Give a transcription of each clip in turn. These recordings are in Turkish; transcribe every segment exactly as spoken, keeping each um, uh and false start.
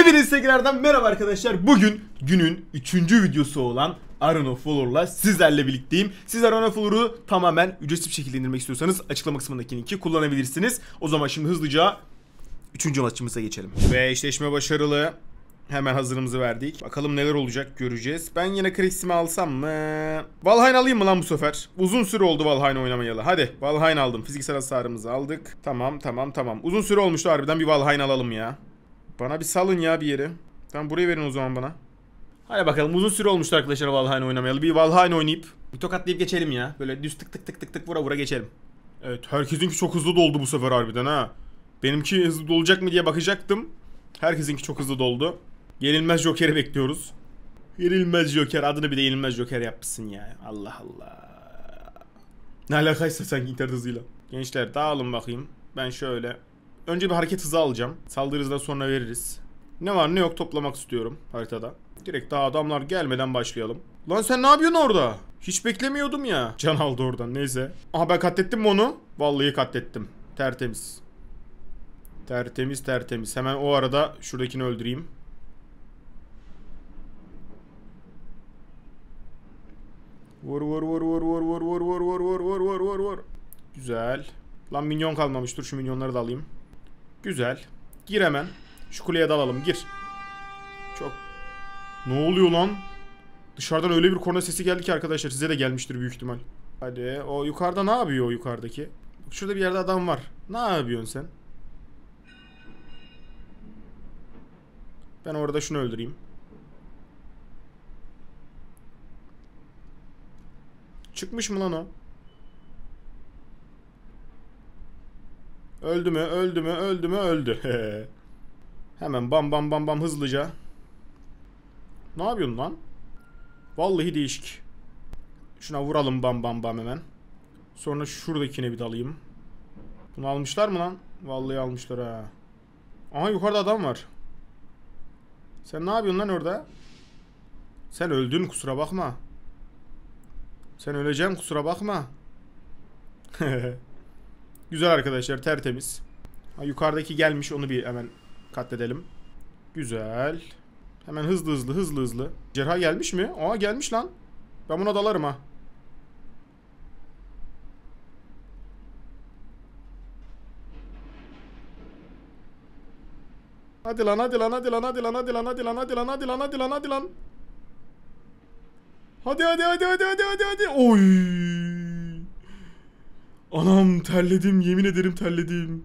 Hepiniz tekrardan merhaba arkadaşlar. Bugün günün üçüncü videosu olan Arena of Valor'la sizlerle birlikteyim. Siz Arena of Valor'u tamamen ücretsiz bir şekilde indirmek istiyorsanız açıklama kısmındaki linki kullanabilirsiniz. O zaman şimdi hızlıca üçüncü maçımıza geçelim. Ve eşleşme başarılı. Hemen hazırımızı verdik. Bakalım neler olacak göreceğiz. Ben yine Krix'imi alsam mı? Valheim alayım mı lan bu sefer? Uzun süre oldu Valheim oynamayalı. Hadi Valheim aldım. Fiziksel hasarımızı aldık. Tamam tamam tamam. Uzun süre olmuştu harbiden, bir Valheim alalım ya. Bana bir salın ya bir yeri. Tamam, burayı verin o zaman bana. Hadi bakalım, uzun süre olmuştu arkadaşlar Valheim oynamayalı. Bir Valheim oynayıp bir tokatlayıp geçelim ya. Böyle düz tık tık tık tık tık vura vura geçelim. Evet, herkesinki çok hızlı doldu bu sefer harbiden ha. Benimki hızlı dolacak mı diye bakacaktım. Herkesinki çok hızlı doldu. Yenilmez Joker'i bekliyoruz. Yenilmez Joker, adını bir de Yenilmez Joker yapmışsın ya. Allah Allah. Ne alakaysa sanki internet hızıyla. Gençler dağılın bakayım. Ben şöyle önce bir hareket hızı alacağım. Saldırı hızından sonra veririz. Ne var ne yok toplamak istiyorum haritada. Direkt daha adamlar gelmeden başlayalım. Lan sen ne yapıyorsun orada? Hiç beklemiyordum ya. Can aldı oradan, neyse. Aha, ben katlettim mi onu? Vallahi katlettim. Tertemiz. Tertemiz tertemiz. Hemen o arada şuradakini öldüreyim. Vur vur vur vur vur vur vur vur vur vur vur vur vur vur. Güzel. Lan minyon kalmamış. Dur şu minyonları da alayım. Güzel. Gir hemen. Şu kuleye dalalım. Gir. Çok. Ne oluyor lan? Dışarıdan öyle bir korna sesi geldi ki arkadaşlar. Size de gelmiştir büyük ihtimal. Hadi. O yukarıda ne yapıyor o yukarıdaki? Şurada bir yerde adam var. Ne yapıyorsun sen? Ben orada şunu öldüreyim. Çıkmış mı lan o? Öldü mü? Öldü mü? Öldü mü? Öldü. Hemen bam bam bam bam hızlıca. Ne yapıyorsun lan? Vallahi değişik. Şuna vuralım bam bam bam hemen. Sonra şuradakine bir dalayım. Bunu almışlar mı lan? Vallahi almışlar ha. Aha, yukarıda adam var. Sen ne yapıyorsun lan orada? Sen öldün, kusura bakma. Sen öleceksin, kusura bakma. Güzel arkadaşlar, tertemiz. Ha, yukarıdaki gelmiş, onu bir hemen katledelim. Güzel. Hemen hızlı hızlı hızlı hızlı. Cerrah gelmiş mi? Aa, gelmiş lan. Ben buna dalarım ha. Hadi lan hadi lan hadi lan hadi lan hadi lan hadi lan hadi lan hadi lan hadi lan hadi lan. Hadi hadi hadi hadi hadi hadi hadi. Oy. Anam, terledim, yemin ederim terledim.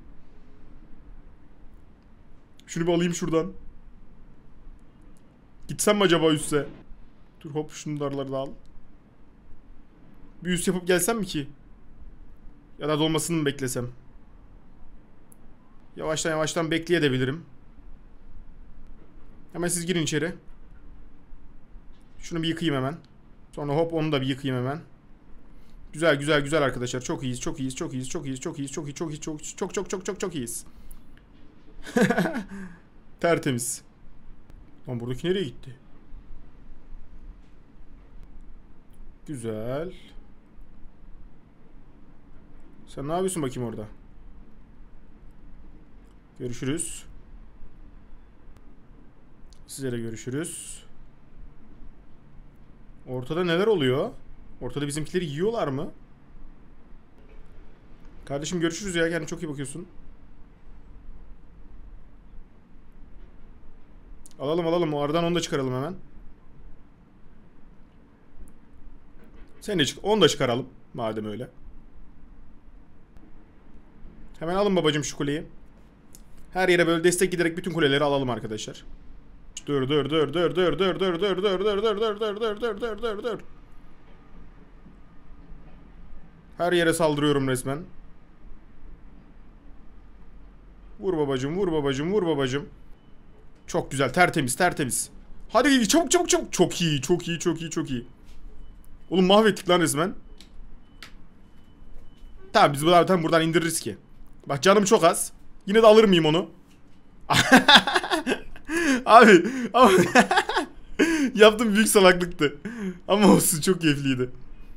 Şunu bir alayım şuradan. Gitsem mi acaba üsse? Dur hop, şunu darları da al. Bir üst yapıp gelsem mi ki? Ya da dolmasını mı beklesem? Yavaştan yavaştan bekleyebilirim. Hemen siz girin içeri. Şunu bir yıkayayım hemen. Sonra hop onu da bir yıkayayım hemen. Güzel güzel güzel arkadaşlar. Çok iyiyiz, çok iyiyiz, çok iyiyiz, çok iyiyiz, çok iyiyiz, çok iyiyiz, çok iyiyiz, çok çok çok çok çok çok iyiyiz. Tertemiz. Lan buradaki nereye gitti? Güzel. Sen ne yapıyorsun bakayım orada? Görüşürüz. Size de görüşürüz. Ortada neler oluyor? Ortada bizimkileri yiyorlar mı? Kardeşim görüşürüz ya. Kendine çok iyi bakıyorsun. Alalım alalım. O aradan onu da çıkaralım hemen. Sen de çık. Onu da çıkaralım. Madem öyle. Hemen alın babacım şu kuleyi. Her yere böyle destek giderek bütün kuleleri alalım arkadaşlar. Dur dur dur dur dur dur dur dur dur dur dur dur dur dur dur dur dur dur. Her yere saldırıyorum resmen. Vur babacım, vur babacım, vur babacım. Çok güzel, tertemiz, tertemiz. Hadi çabuk çabuk çabuk. Çok iyi, çok iyi, çok iyi, çok iyi. Oğlum mahvettik lan resmen. Tamam, biz buradan, buradan indiririz ki. Bak canım çok az. Yine de alır mıyım onu? Abi ama yaptığım büyük salaklıktı. Ama olsun, çok keyifliydi.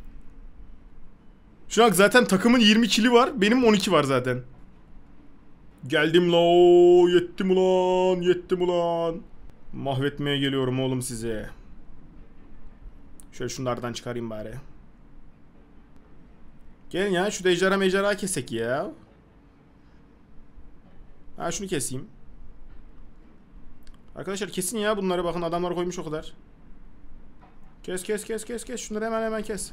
Şu an zaten takımın yirmi kili var. Benim on iki var zaten. Geldim la, yettim ulan, yettim ulan. Mahvetmeye geliyorum oğlum size. Şöyle şunlardan çıkarayım bari. Gelin ya, şu ejderha mecderha kesek ya. Ha, şunu keseyim. Arkadaşlar kesin ya bunları, bakın adamlar koymuş o kadar. Kes kes kes kes kes, şunları hemen hemen kes.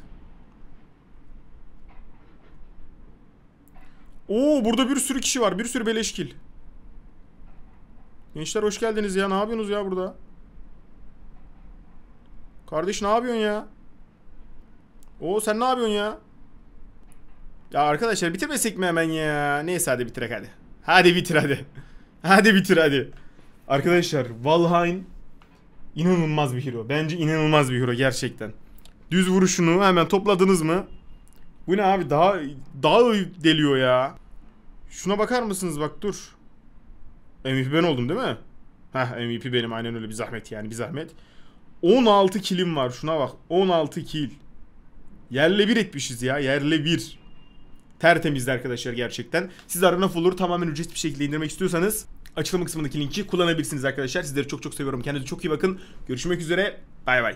Oo, burada bir sürü kişi var, bir sürü beleşkil. Gençler hoş geldiniz ya, ne yapıyorsunuz ya burada? Kardeş ne yapıyorsun ya? Oo, sen ne yapıyorsun ya? Ya arkadaşlar bitirmesek mi hemen ya? Neyse hadi bitirek hadi. Hadi bitir hadi. Hadi bitir hadi. Arkadaşlar Valheim inanılmaz bir hero. Bence inanılmaz bir hero gerçekten. Düz vuruşunu hemen topladınız mı? Bu ne abi, daha daha deliyor ya. Şuna bakar mısınız, bak dur. M V P ben oldum değil mi? Heh, M V P benim, aynen öyle, bir zahmet yani, bir zahmet. on altı killim var, şuna bak, on altı kill. Yerle bir etmişiz ya, yerle bir. Tertemizdi arkadaşlar gerçekten. Siz Arena Fuller'ı tamamen ücretsiz bir şekilde indirmek istiyorsanız açıklama kısmındaki linki kullanabilirsiniz arkadaşlar. Sizleri çok çok seviyorum. Kendinize çok iyi bakın. Görüşmek üzere. Bay bay.